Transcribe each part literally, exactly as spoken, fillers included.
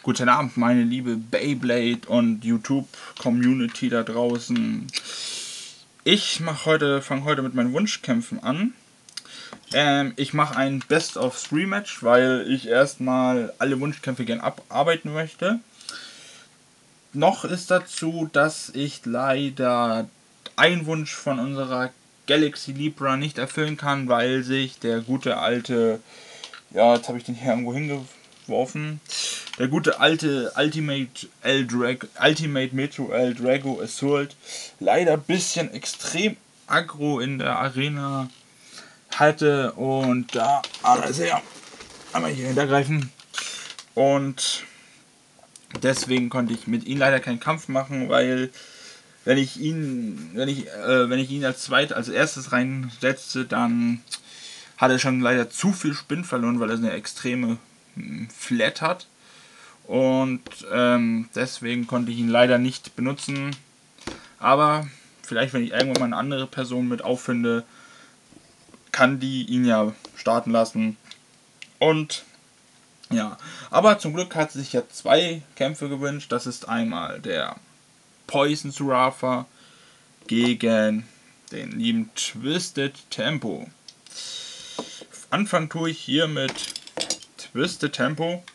Guten Abend, meine liebe Beyblade und YouTube-Community da draußen. Ich mache heute, fange heute mit meinen Wunschkämpfen an. Ähm, ich mache ein Best of Three Match, weil ich erstmal alle Wunschkämpfe gerne abarbeiten möchte. Noch ist dazu, dass ich leider einen Wunsch von unserer Galaxy Libra nicht erfüllen kann, weil sich der gute alte, ja, jetzt habe ich den hier irgendwo hingeworfen, der gute alte Ultimate El Drag, Ultimate Metro El Drago Assault leider ein bisschen extrem aggro in der Arena hatte und da, ah, da ist er ja, einmal hier hintergreifen und deswegen konnte ich mit ihm leider keinen Kampf machen, weil wenn ich ihn, wenn ich, äh, wenn ich ihn als zweit, als erstes reinsetzte, dann hat er schon leider zu viel Spin verloren, weil er eine extreme mh, Flat hat. Und ähm, deswegen konnte ich ihn leider nicht benutzen. Aber vielleicht, wenn ich irgendwann mal eine andere Person mit auffinde, kann die ihn ja starten lassen. Und ja, aber zum Glück hat sich ja zwei Kämpfe gewünscht. Das ist einmal der Poison Zurafa gegen den lieben Twisted Tempo. Anfangen tue ich hier mit Twisted Tempo.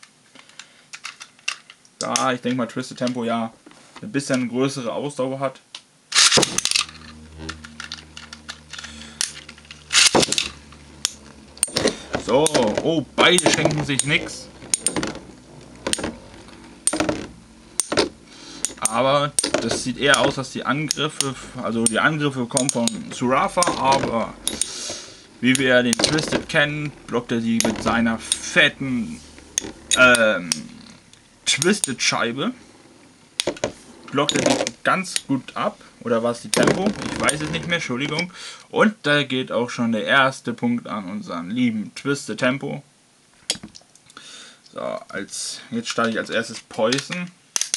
Da ich denke mal Twisted Tempo ja ein bisschen größere Ausdauer hat. So, oh, beide schenken sich nichts. Aber das sieht eher aus, dass die Angriffe, also die Angriffe kommen von Zurafa, aber wie wir den Twisted kennen, blockt er sie mit seiner fetten ähm, Twisted Scheibe. Blockt er sie ganz gut ab. Oder war es die Tempo? Ich weiß es nicht mehr, Entschuldigung. Und da geht auch schon der erste Punkt an unseren lieben Twisted Tempo. So, als, jetzt starte ich als erstes Poison.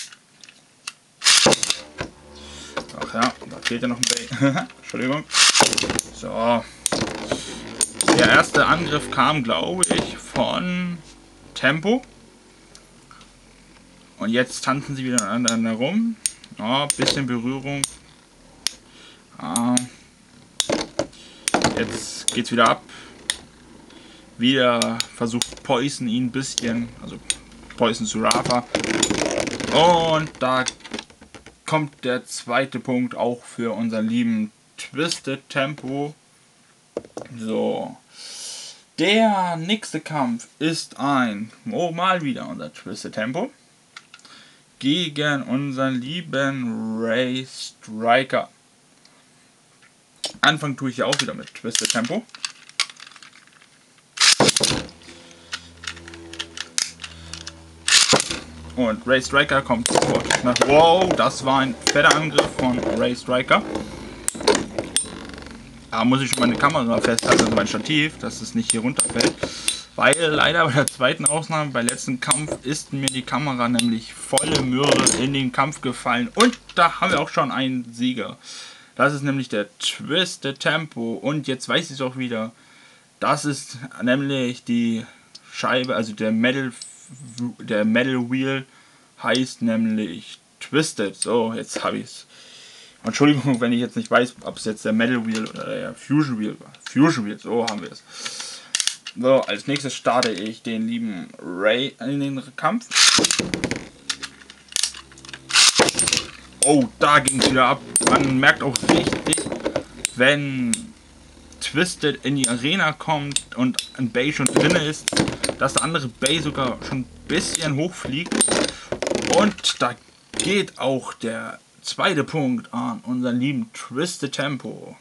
Ach ja, da fehlt ja noch ein Bay. Entschuldigung. So. Der erste Angriff kam, glaube ich, von Tempo. Und jetzt tanzen sie wieder aneinander rum. Ja, bisschen Berührung. Ah. Jetzt geht's wieder ab. Wieder versucht Poison ihn ein bisschen, also Poison Zurafa. Und da kommt der zweite Punkt auch für unseren lieben Twisted Tempo. So. Der nächste Kampf ist ein, oh mal wieder unser Twisted Tempo gegen unseren lieben Ray Striker. Anfang tue ich ja auch wieder mit Twisted Tempo. Und Ray Striker kommt sofort nach. Wow, das war ein fetter Angriff von Ray Striker. Da muss ich schon meine Kamera festhalten, also mein Stativ, dass es nicht hier runterfällt. Weil leider bei der zweiten Ausnahme, bei letzten Kampf, ist mir die Kamera nämlich volle Möhre in den Kampf gefallen. Und da haben wir auch schon einen Sieger. Das ist nämlich der Twisted Tempo. Und jetzt weiß ich es auch wieder. Das ist nämlich die Scheibe, also der Metal, der Metal Wheel heißt nämlich Twisted. So, jetzt habe ich es. Entschuldigung, wenn ich jetzt nicht weiß, ob es jetzt der Metal Wheel oder der Fusion Wheel war. Fusion Wheel, so haben wir es. So, als nächstes starte ich den lieben Ray in den Kampf. Oh, da ging es wieder ab. Man merkt auch richtig, wenn Twisted in die Arena kommt und ein Bay schon drin ist, dass der andere Bay sogar schon ein bisschen hochfliegt. Und da geht auch der zweite Punkt an unseren lieben Twisted Tempo.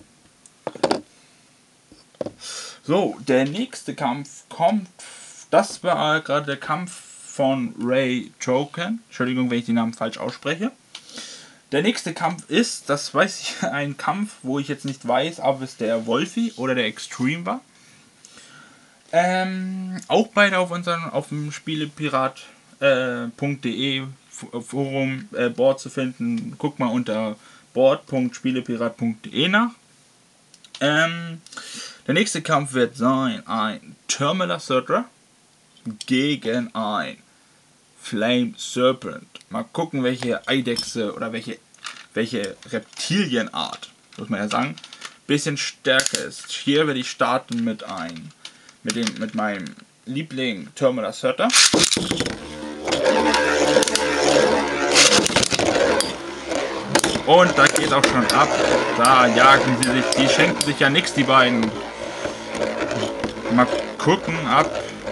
So, der nächste Kampf kommt, das war gerade der Kampf von Ray Token. Entschuldigung, wenn ich den Namen falsch ausspreche. Der nächste Kampf ist, das weiß ich, ein Kampf, wo ich jetzt nicht weiß, ob es der Wolfie oder der Extreme war. Ähm, auch beide auf unserem, auf dem Spielepirat punkt de äh, Forum äh, Board zu finden. Guck mal unter board punkt spielepirat punkt de nach. Ähm, der nächste Kampf wird sein ein Terminal Surger gegen ein Flame Serpent. Mal gucken, welche Eidechse oder welche, welche Reptilienart, muss man ja sagen, bisschen stärker ist. Hier werde ich starten mit ein, mit dem, mit meinem Liebling Terminacerta. Und da geht auch schon ab. Da jagen sie sich, die schenken sich ja nichts, die beiden. Mal gucken ab.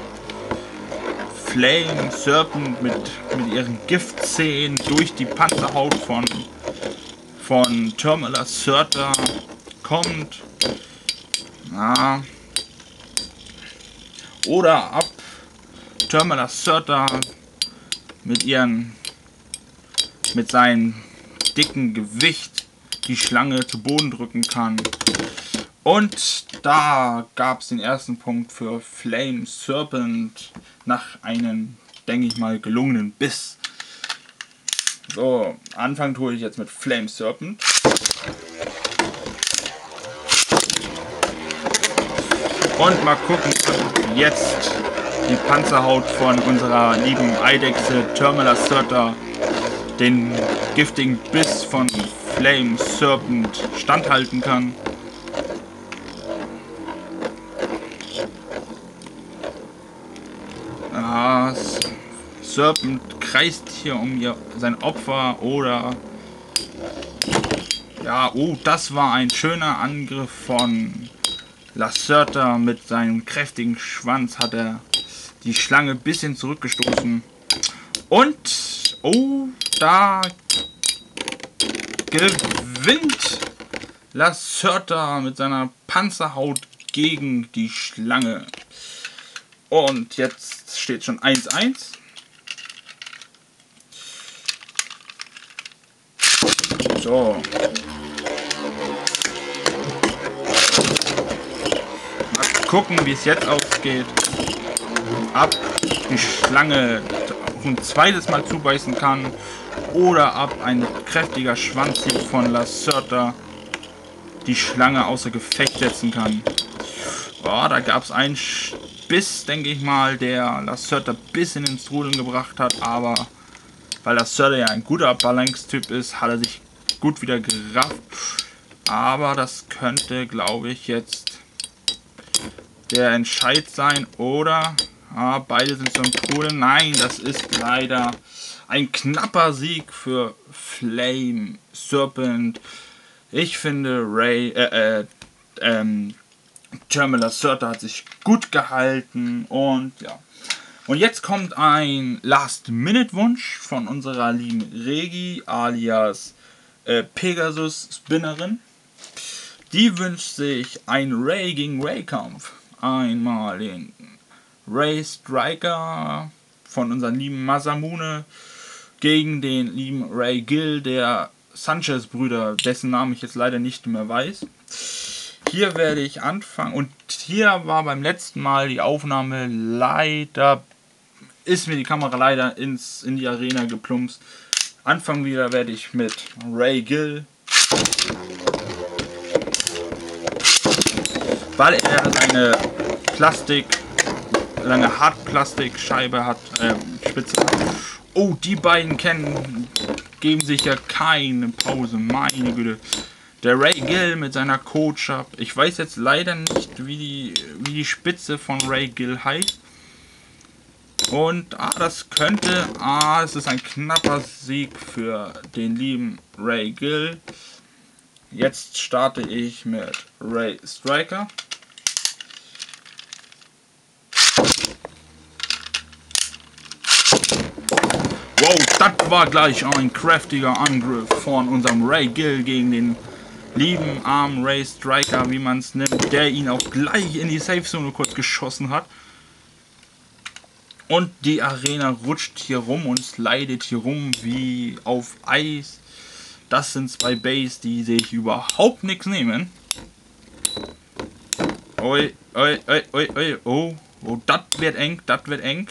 Flame Serpent mit, mit ihren Giftzähnen durch die Panzerhaut von, von Terminacerta kommt. Na. Oder ab Terminacerta mit ihren mit seinem dicken Gewicht die Schlange zu Boden drücken kann. Und da gab es den ersten Punkt für Flame Serpent nach einem, denke ich mal, gelungenen Biss. So, Anfang tue ich jetzt mit Flame Serpent. Und mal gucken, ob jetzt die Panzerhaut von unserer lieben Eidechse Terminacerta den giftigen Biss von Flame Serpent standhalten kann. Ah, Serpent kreist hier um ihr, sein Opfer oder... Ja, oh, das war ein schöner Angriff von Lacerta. Mit seinem kräftigen Schwanz hat er die Schlange ein bisschen zurückgestoßen. Und, oh, da gewinnt Lacerta mit seiner Panzerhaut gegen die Schlange. Und jetzt steht schon eins eins. So. Mal gucken, wie es jetzt ausgeht. Ab die Schlange ein zweites Mal zubeißen kann. Oder ab ein kräftiger Schwanzhieb von Lacerta die Schlange außer Gefecht setzen kann. Oh, da gab es einen Biss, denke ich mal, der Lacerta ein bisschen ins Trudeln gebracht hat, aber weil Lacerta ja ein guter Balance-Typ ist, hat er sich gut wieder gerafft. Aber das könnte, glaube ich, jetzt der Entscheid sein, oder? Ah, beide sind zum Trudeln. Nein, das ist leider ein knapper Sieg für Flame Serpent. Ich finde, Ray, äh, äh, ähm, Terminacerta hat sich gut gehalten und ja. Und jetzt kommt ein Last-Minute-Wunsch von unserer lieben Regi alias äh, Pegasus Spinnerin. Die wünscht sich ein Ray gegen Ray Kampf. Einmal den Ray Striker von unserem lieben Masamune gegen den lieben Ray Gill der Sanchez-Brüder, dessen Namen ich jetzt leider nicht mehr weiß. Hier werde ich anfangen und hier war beim letzten Mal die Aufnahme leider, ist mir die Kamera leider ins, in die Arena geplumpst. Anfangen wieder werde ich mit Ray Gill, weil er seine Plastik, seine Hartplastikscheibe hat, äh, Spitze. Oh, die beiden kennen, geben sich ja keine Pause, meine Güte. Der Ray Gill mit seiner Coach-Up. Ich weiß jetzt leider nicht, wie die, wie die Spitze von Ray Gill heißt. Und ah, das könnte... Ah, es ist ein knapper Sieg für den lieben Ray Gill. Jetzt starte ich mit Ray Striker. Wow, das war gleich ein kräftiger Angriff von unserem Ray Gill gegen den lieben armen Ray Striker, wie man es nennt, der ihn auch gleich in die Safe Zone kurz geschossen hat. Und die Arena rutscht hier rum und slidet hier rum wie auf Eis. Das sind zwei Base, die sich überhaupt nichts nehmen. Oi, oi, oi, oi, oi, oh, oh, das wird eng, das wird eng.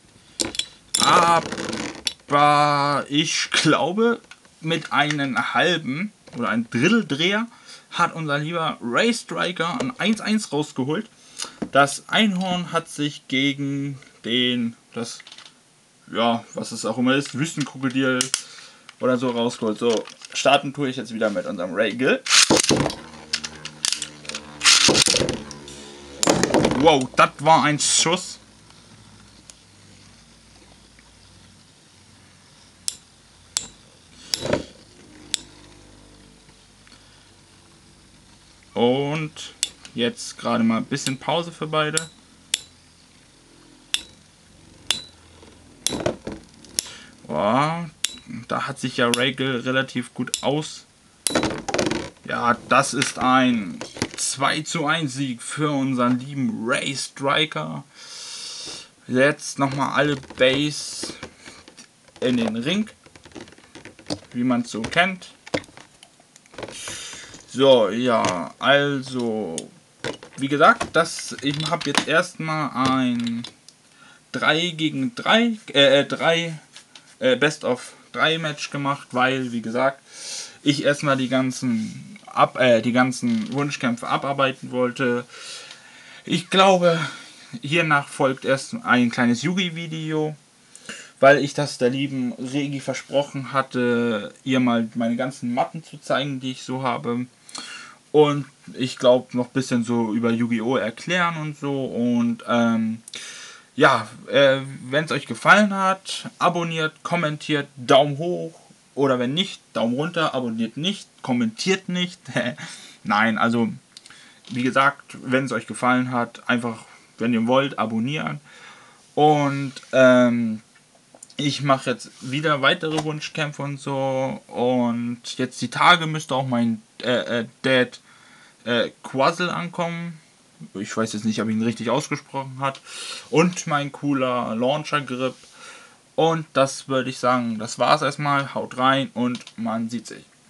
Aber ich glaube, mit einem halben oder ein Dritteldreher hat unser lieber Ray Striker ein eins eins rausgeholt. Das Einhorn hat sich gegen den das ja, was es auch immer ist, Wüstenkrokodil oder so rausgeholt. So, starten tue ich jetzt wieder mit unserem Regal. Wow, das war ein Schuss. Und jetzt gerade mal ein bisschen Pause für beide. Oh, da hat sich ja Regal relativ gut aus. Ja, das ist ein zwei zu eins Sieg für unseren lieben Ray Striker. Jetzt nochmal alle Base in den Ring, wie man es so kennt. So, ja, also, wie gesagt, das, ich habe jetzt erstmal ein drei gegen drei, äh, drei, äh, Best of drei Match gemacht, weil, wie gesagt, ich erstmal die ganzen, ab, äh, die ganzen Wunschkämpfe abarbeiten wollte. Ich glaube, hiernach folgt erst ein kleines Yugi-Video, weil ich das der lieben Regi versprochen hatte, ihr mal meine ganzen Matten zu zeigen, die ich so habe. Und ich glaube, noch ein bisschen so über Yu-Gi-Oh! Erklären und so. Und ähm, ja, äh, wenn es euch gefallen hat, abonniert, kommentiert, Daumen hoch. Oder wenn nicht, Daumen runter, abonniert nicht, kommentiert nicht. Nein, also wie gesagt, wenn es euch gefallen hat, einfach, wenn ihr wollt, abonnieren. Und ähm, ich mache jetzt wieder weitere Wunschkämpfe und so. Und jetzt die Tage müsste auch mein äh, äh, Dad äh, Quazzle ankommen. Ich weiß jetzt nicht, ob ich ihn richtig ausgesprochen hat. Und mein cooler Launcher Grip. Und das würde ich sagen, das war's erstmal. Haut rein und man sieht sich.